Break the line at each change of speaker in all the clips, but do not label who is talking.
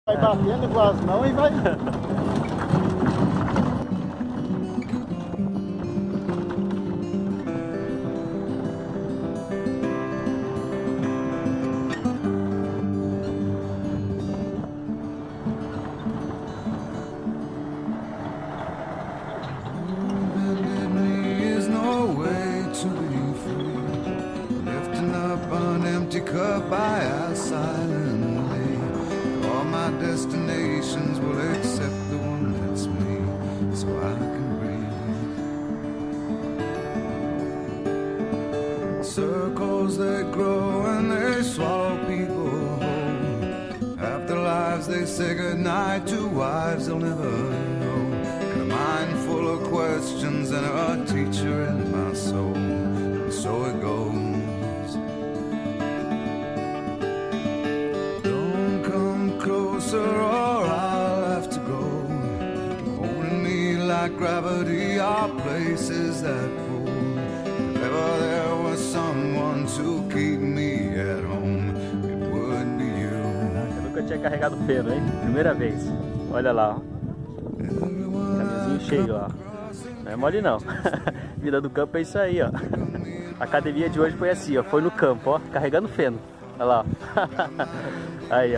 Vai batendo com as mãos e vai.
Cup I ask silently. All my destinations will accept the one that's me, so I can breathe. Circles they grow and they swallow people whole. After lives they say goodnight to wives they'll never know. And a mind full of questions and a teacher in my soul. And so it goes. Or I'll have to go. Holding me like gravity are places that pull. If ever there was someone to keep me at home, it would be you.
Eu nunca tinha carregado feno, hein? Primeira vez. Olha lá, ó. Caminhozinho cheio, ó. Não é mole não. Vida do campo é isso aí, ó. A academia de hoje foi assim, ó. Foi no campo, ó. Carregando feno. Olha lá, ó. Aí, ó.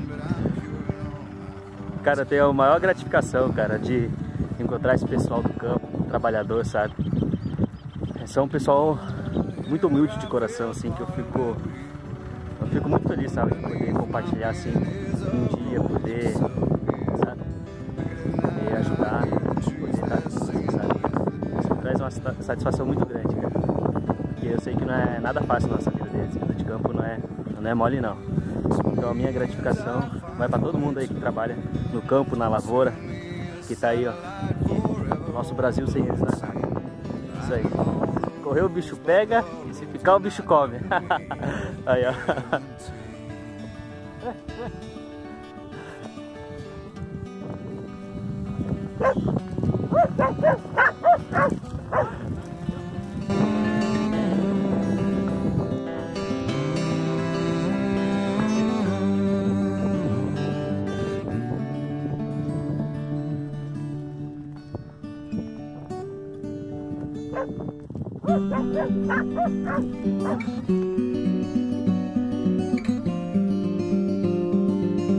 Cara, eu tenho a maior gratificação, cara, de encontrar esse pessoal do campo, trabalhador, sabe? São um pessoal muito humilde de coração, assim, que eu fico muito feliz, sabe? De poder compartilhar, assim, um dia, poder, sabe? Poder ajudar, poder estar assim, sabe? Isso me traz uma satisfação muito grande, cara. Porque eu sei que não é nada fácil na nossa vida deles, vida de campo não é mole, não. Então a minha gratificação vai para todo mundo aí que trabalha no campo, na lavoura, que tá aí, ó. O nosso Brasil sem eles não é nada. Isso aí. Correu o bicho pega e se ficar o bicho come. Aí, ó.
Thank you.